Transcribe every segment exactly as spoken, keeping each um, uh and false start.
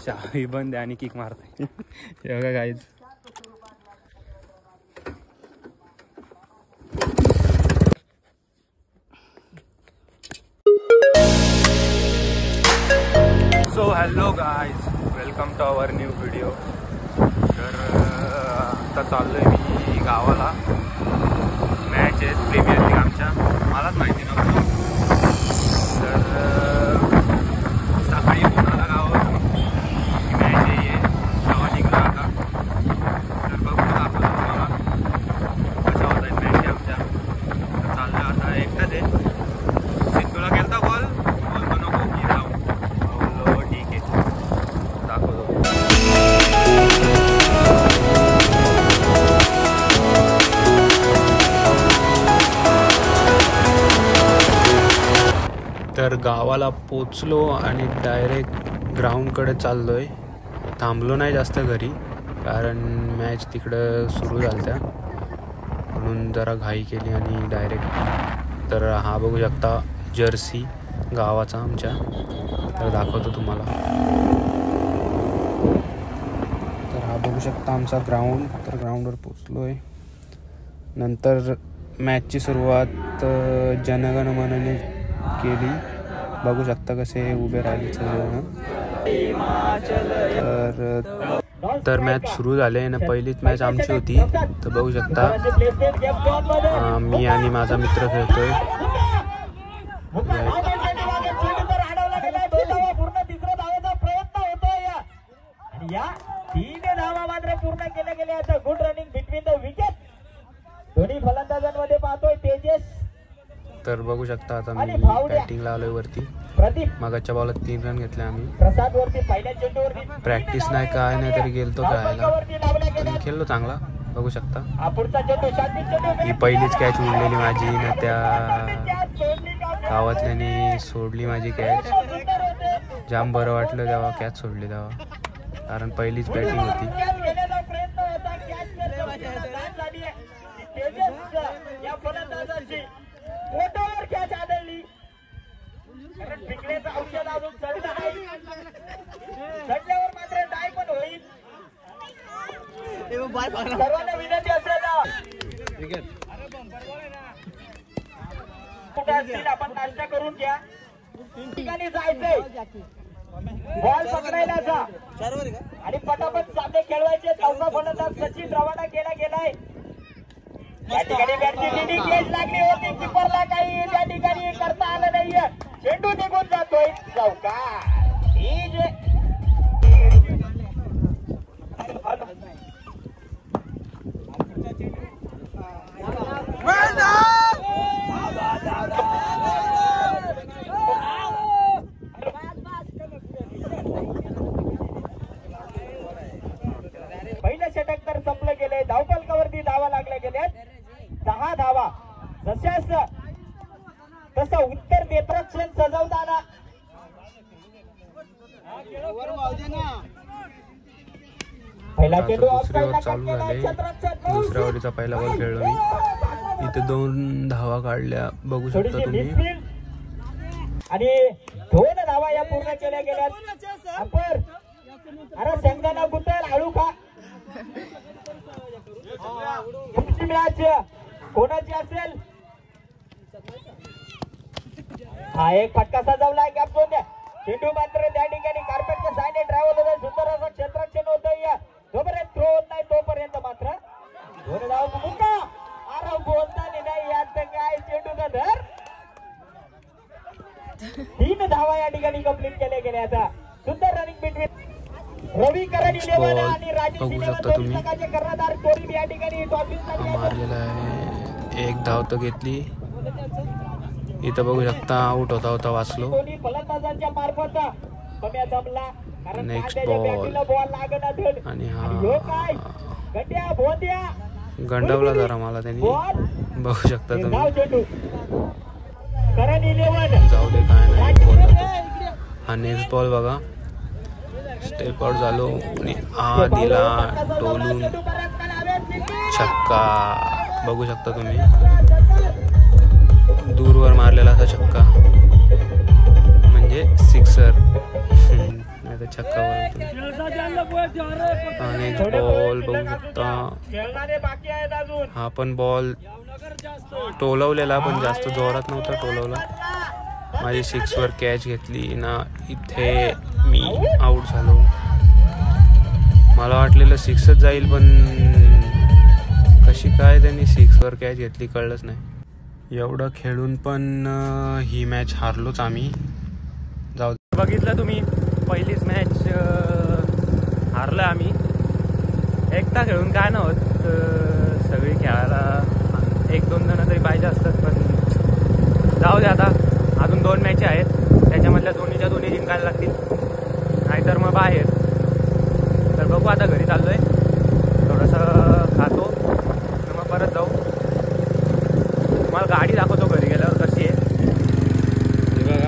चावी बंद आहे आणि किक मारते हे बघा guys. So hello guys, welcome to our new video. तर आता चाललो आहे मी गावाला. मॅच आहे प्रीमियर लीग आमच्या, मलाच माहिती नव्हतं. तर सकाळी कोणाला गावावर मॅच आहे, गावा निघला आता. तर बघू दाखवतो तुम्हाला कशा होत आहेत मॅच आमच्या. तर चाललं आता एकटाच आहे. सिद्धूला गेलता बॉल, बोलतो नको की जाऊ. बोललो ठीक आहे, दाखवतो. तर गावाला पोचलो आणि डायरेक्ट ग्राउंडकडे चाललो आहे. थांबलो नाही जास्त घरी, कारण मॅच तिकडं सुरू झाल्या त्या, म्हणून जरा घाई केली आणि डायरेक्ट. तर हा बघू शकता जर्सी गावाचा आमच्या. तर दाखवतो तुम्हाला. तर हा बघू शकता आमचा ग्राउंड. तर ग्राउंडवर पोचलो आहे. नंतर मॅचची सुरुवात जनगण मनने केली. बघू शकता कसे उभे राहिले सगळेजण. तर तर मॅच सुरू झाले ना. पहिलीच मॅच आमची होती. तर बघू शकता मी आणि माझा मित्र खेळतोय. पूर्ण केल्या गेल्या. आता good running between the wicket. दोन्ही फलंदाजांमध्ये पाहतोय तेजस. तर बघू शकता आता मी बॅटिंगला आलोय वरती. मागच्या बॉलात तीन रन घेतले आम्ही. प्रॅक्टिस नाही काय नाही तरी गेलतो खेळायला. पण खेळलो चांगला. बघू शकता ही पहिलीच कॅच उडलेली माझी ना. त्या गावातल्यानी सोडली माझी कॅच. जाम बरं वाटलं तेव्हा कॅच सोडली तेव्हा, कारण पहिलीच बॅटिंग होती. मोठ्यावर कॅच आढळली. पिकण्याचं औषध अजून चढलं नाही. चढल्यावर मात्र डाय पण होईल. सर्वांना विनंती असेल कुठे असतील आपण नाश्ता करून घ्या. ठिकाणी जायचंय, बॉल पकडायला जा आणि पटापट सामने खेळवायचे. चौथा फलंदाज सचिन रवाना केला गेलाय. या ठिकाणी बॅटची लिडिंग केज लागली होती. किपरला काही त्या ठिकाणी करता आलं नाहीये. चेंडू निघून जातोय चौका. ही जे पहिलं षटक तर संपलं गेलंय. धावफलकावरती धावा लागल्या गेल्यात. दहा धावा. जशास तसं उत्तर देतात क्षण सजवताना. पहिला चेंडू दुसऱ्या ओव्हर चालू झाले. दुसऱ्या ओव्हरीचा पहिला बॉल खेळलो मी. इथे दोन धावा काढल्या बघू शकता तुम्ही. आणि दोन धावा या पूर्ण केल्या गेल्यात. अपर अरे संघाना गुंतल हळू खा. पुढची मॅच कोणाची असेल. हा एक फटका सजवला. Gap zone. चेंडू मात्र त्या ठिकाणी कार्पेटच्या साईडने ड्रायव्हर होतं. सुंदर असं क्षेत्ररक्षण होतं. जोपर्यंत थ्रो होत नाही तोपर्यंत मात्र दोन धाव मुक्का. अरे बोलताना नाही यात काय चेंडूचा धर. तीन धावा या ठिकाणी कंप्लीट केल्या गेल्या. आता सुंदर running between Ravi Karan eleven आणि राजेश इलेव्हन संघाचे कर्णधार कोरिन या ठिकाणी मारलेला आहे. एक धाव तर घेतली. इथं बघू शकता आउट होता होता वाचलो. फलंदाजांच्या मार्फत कम्या जमला. नेक्स्ट बॉल आणि हा गंडवला जरा मला त्यांनी. बघू शकता तुम्ही. जाऊ दे काय नाही. हा नेक्स्ट बॉल बघा. स्टेप आउट झालो आणि हा दिला टोलून छक्का. बघू शकता तुम्ही. दूरवर मारलेला असा छक्का म्हणजे सिक्सर. नाही तर छक्का बोलतो. आणि बॉल बघू शकता, हा पण बॉल टोलवलेला पण जास्त जोरात नव्हता टोलवला. माझी सिक्स वर कॅच घेतली ना, इथे मी आउट झालो. मला वाटलेलं सिक्सच जाईल, पण कशी काय त्यांनी सिक्स वर कॅच घेतली कळलंच नाही. एवढं खेळून पण ही मॅच हारलोच आम्ही. जाऊ बघितलं तुम्ही, पहिलीच मॅच हारलं आम्ही. एकटा खेळून काय नव्हत, सगळी खेळायला एक दोन जण तरी पाहिजे असतात, पण जाऊ दे आता. अजून दोन मॅच आहेत, त्याच्यामधल्या दोन्हीच्या दोन्ही जिंकायला लागतील, नाहीतर मग बाहेर. तर बघू आता, घरी चाललोय, थोडंसं खातो तर मग परत जाऊ. तुम्हाला गाडी दाखवतो घरी गेल्यावर कशी आहे. बघा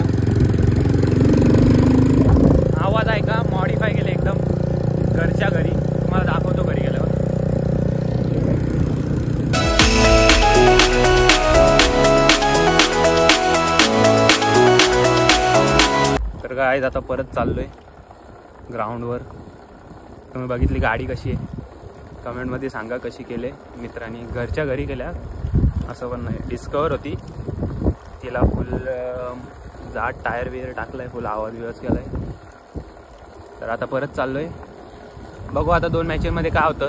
आवाज आहे का, मॉडिफाय केले एकदम घरच्या घरी. तुम्हाला दाखवतो घरी गेल्यावर. तर काय आता परत चाललोय ग्राउंडवर. तुम्ही बघितली गाडी कशी आहे, कमेंटमध्ये सांगा कशी केले मित्रांनी. घरच्या घरी केल्या असं पण नाही, डिस्कवर होती, तिला फुल जाड टायर बियर टाकलाय, फुल आवाज बिवाज केलाय. तर आता परत चाललोय, बघू आता दोन मॅचेसमध्ये काय होतं.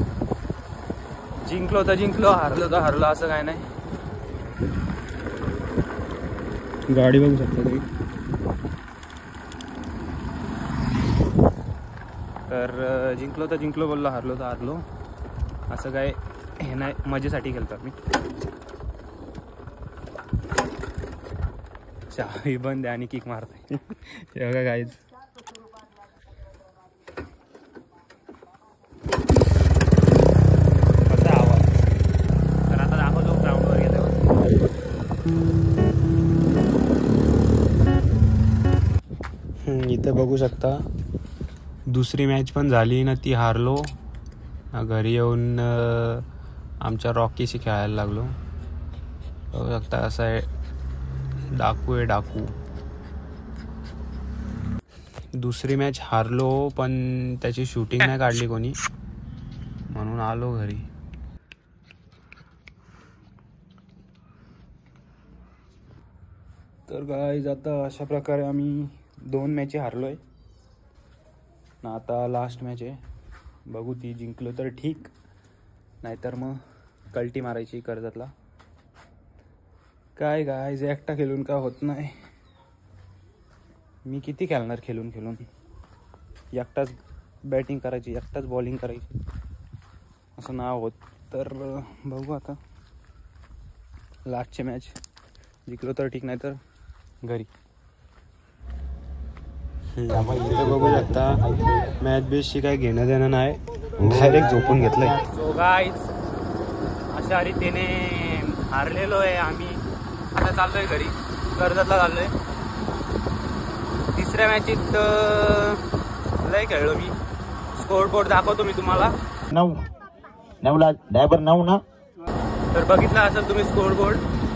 जिंकलो तर जिंकलो, हारलो तर हारलो, असं काय नाही. गाडी बघू शकता तुम्ही. तर जिंकलो तर जिंकलो बोललो, हारलो तर हारलो, असं काय हे नाही, मजेसाठी खेळतो मी. चावी बंद आहे आणि किक मारतोय. हे बघा गाईज, कसा आवाज. तर आता दाखवतो ग्राउंडवर गेल्यावर. इथे बघू शकता, दुसरी मॅच पण झाली ना, ती हारलो. घरी येऊन आमच्या रॉकीशी खेळायला लागलो. बघू शकता असं आहे, डाकू आहे डाकू. दुसरी मॅच हारलो, पण त्याची शूटिंग नाही काढली कोणी, म्हणून आलो घरी. तर गाईज आता अशा प्रकारे आम्ही दोन मॅची हारलोय ना. आता लास्ट मॅच आहे, बघू ती जिंकलो तर ठीक, नाहीतर मग कल्टी मारायची कर्जतला. काय गाईज, एकटा खेळून काय होत नाही. मी किती खेळणार खेळून खेळून. एकटाच बॅटिंग करायची, एकटाच बॉलिंग करायची, असं नाव होत. तर बघू आता लास्टची मॅच, जिंकलो तर ठीक, नाही तर घरी. बघू शकता मॅच बेसशी काही घेणं देणं नाही, डायरेक्ट झोपून घेतलंय. सो गाईज, अशा रीतीने हारलेलो आहे आम्ही. आता चाललोय घरी, कर्जतला चाललोय. तिसऱ्या मॅचीत लय खेळलो मी. स्कोर बोर्ड दाखवतो मी तुम्हाला. नऊ नऊला ड्रायव्हर नऊ ना. तर बघितला असेल तुम्ही स्कोर बोर्ड.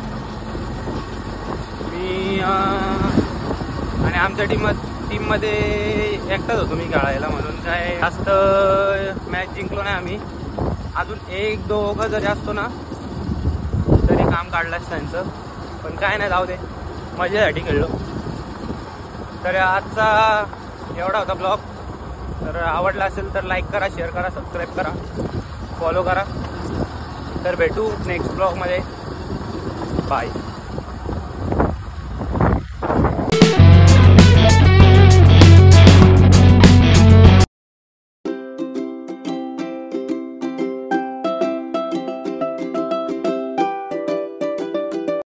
मी आणि आमच्या टीमात टीममध्ये एकटाच होतो मी खेळायला, म्हणून काय जास्त मॅच जिंकलो नाही आम्ही. अजून एक दोघं जरी असतो ना तरी काम काढलंच त्यांचं, पण काय नाही, जाऊ दे, मजेसाठी खेळलो. तर आजचा एवढा होता ब्लॉग. तर आवडला असेल तर लाईक करा, शेअर करा, सबस्क्राईब करा, फॉलो करा. तर भेटू नेक्स्ट ब्लॉगमध्ये. बाय.